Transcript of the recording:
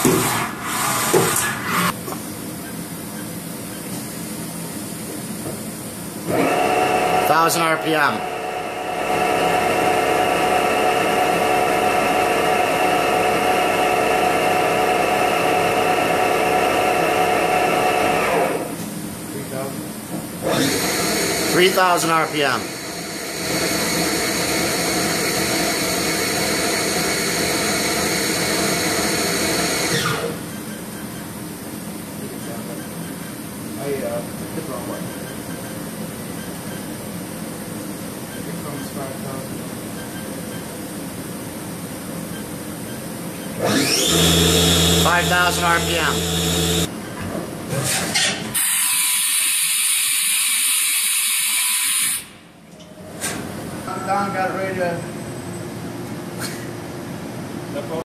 Thousand RPM. Three thousand RPM. The wrong way. It becomes 5,000. 5,000 RPM. Don got ready to